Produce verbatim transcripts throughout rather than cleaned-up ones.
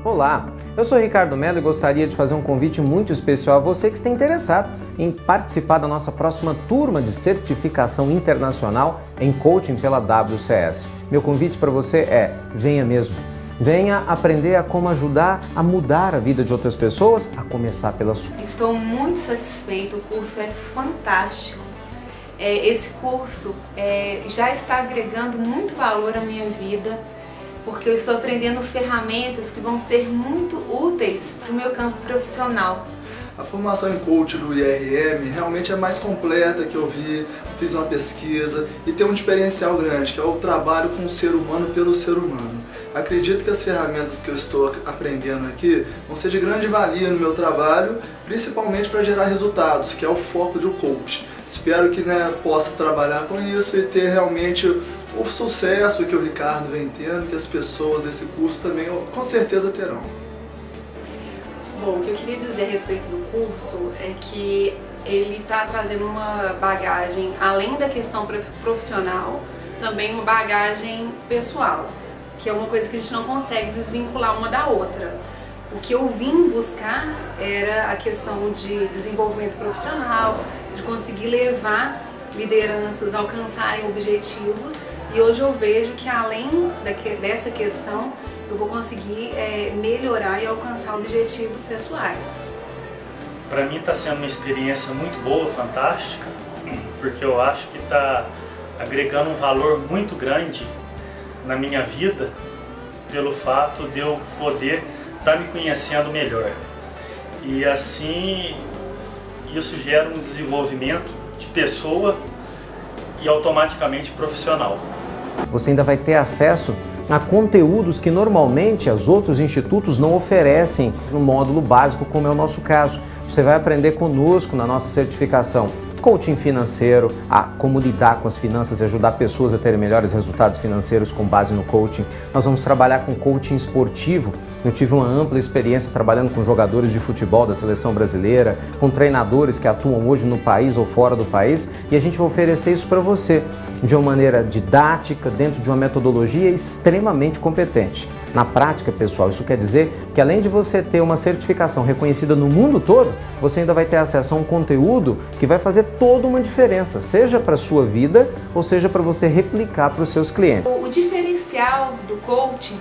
Olá, eu sou Ricardo Mello e gostaria de fazer um convite muito especial a você que está interessado em participar da nossa próxima turma de certificação internacional em coaching pela W C S. Meu convite para você é: venha mesmo. Venha aprender a como ajudar a mudar a vida de outras pessoas, a começar pela sua. Estou muito satisfeita, o curso é fantástico. É, esse curso é, já está agregando muito valor à minha vida, porque eu estou aprendendo ferramentas que vão ser muito úteis para o meu campo profissional. A formação em coach do I R M realmente é mais completa que eu vi, fiz uma pesquisa e tem um diferencial grande, que é o trabalho com o ser humano pelo ser humano. Acredito que as ferramentas que eu estou aprendendo aqui vão ser de grande valia no meu trabalho, principalmente para gerar resultados, que é o foco do coach. Espero que né, possa trabalhar com isso e ter realmente o sucesso que o Ricardo vem tendo, que as pessoas desse curso também com certeza terão. Bom, o que eu queria dizer a respeito do curso é que ele está trazendo uma bagagem, além da questão profissional, também uma bagagem pessoal, que é uma coisa que a gente não consegue desvincular uma da outra. O que eu vim buscar era a questão de desenvolvimento profissional, de conseguir levar lideranças a alcançarem objetivos, e hoje eu vejo que além dessa questão eu vou conseguir é, melhorar e alcançar objetivos pessoais. Para mim está sendo uma experiência muito boa, fantástica, porque eu acho que está agregando um valor muito grande na minha vida pelo fato de eu poder estar me conhecendo melhor. E assim isso gera um desenvolvimento de pessoa e automaticamente profissional. Você ainda vai ter acesso a conteúdos que normalmente os outros institutos não oferecem no módulo básico, como é o nosso caso. Você vai aprender conosco na nossa certificação coaching financeiro, a como lidar com as finanças e ajudar pessoas a terem melhores resultados financeiros com base no coaching. Nós vamos trabalhar com coaching esportivo. Eu tive uma ampla experiência trabalhando com jogadores de futebol da seleção brasileira, com treinadores que atuam hoje no país ou fora do país, e a gente vai oferecer isso para você de uma maneira didática, dentro de uma metodologia extremamente competente. Na prática, pessoal, isso quer dizer que além de você ter uma certificação reconhecida no mundo todo, você ainda vai ter acesso a um conteúdo que vai fazer toda uma diferença, seja para a sua vida ou seja para você replicar para os seus clientes. O diferencial do coaching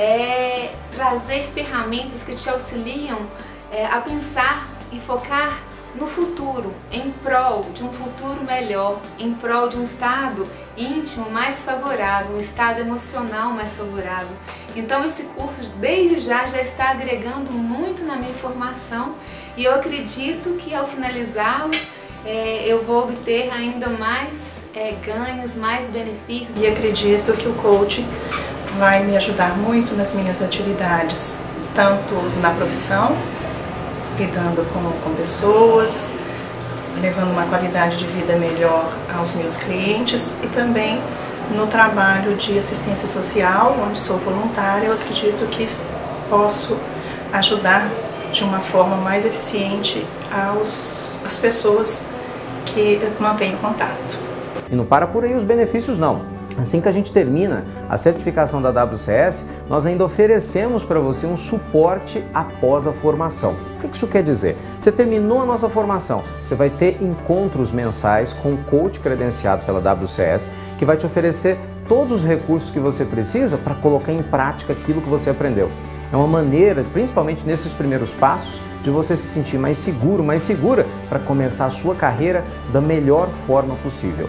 é trazer ferramentas que te auxiliam é, a pensar e focar no futuro, em prol de um futuro melhor, em prol de um estado íntimo mais favorável, um estado emocional mais favorável. Então esse curso desde já já está agregando muito na minha formação, e eu acredito que ao finalizá-lo é, eu vou obter ainda mais é, ganhos, mais benefícios. E acredito que o coaching vai me ajudar muito nas minhas atividades, tanto na profissão, lidando com, com pessoas, levando uma qualidade de vida melhor aos meus clientes, e também no trabalho de assistência social, onde sou voluntária. Eu acredito que posso ajudar de uma forma mais eficiente aos, as pessoas que eu mantenho contato. E não para por aí os benefícios não. Assim que a gente termina a certificação da W C S, nós ainda oferecemos para você um suporte após a formação. O que isso quer dizer? Você terminou a nossa formação, você vai ter encontros mensais com o coach credenciado pela W C S, que vai te oferecer todos os recursos que você precisa para colocar em prática aquilo que você aprendeu. É uma maneira, principalmente nesses primeiros passos, de você se sentir mais seguro, mais segura para começar a sua carreira da melhor forma possível.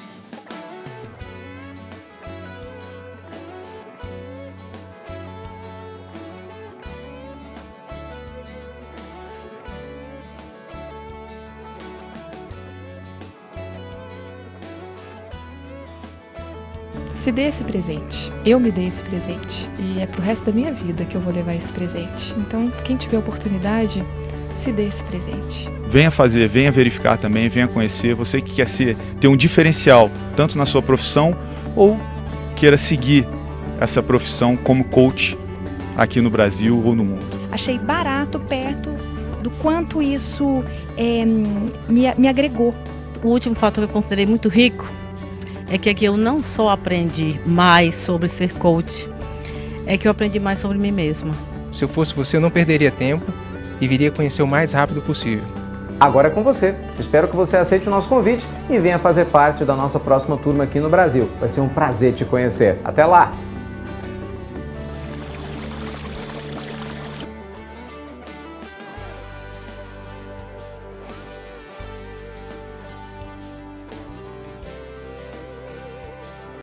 Se dê esse presente, eu me dei esse presente, e é pro resto da minha vida que eu vou levar esse presente. Então, quem tiver oportunidade, se dê esse presente. Venha fazer, venha verificar também, venha conhecer. Você que quer ser, ter um diferencial, tanto na sua profissão, ou queira seguir essa profissão como coach aqui no Brasil ou no mundo. Achei barato, perto do quanto isso é, me, me agregou. O último fator que eu considerei muito rico é que aqui eu não só aprendi mais sobre ser coach, é que eu aprendi mais sobre mim mesma. Se eu fosse você, eu não perderia tempo e viria conhecer o mais rápido possível. Agora é com você. Espero que você aceite o nosso convite e venha fazer parte da nossa próxima turma aqui no Brasil. Vai ser um prazer te conhecer. Até lá!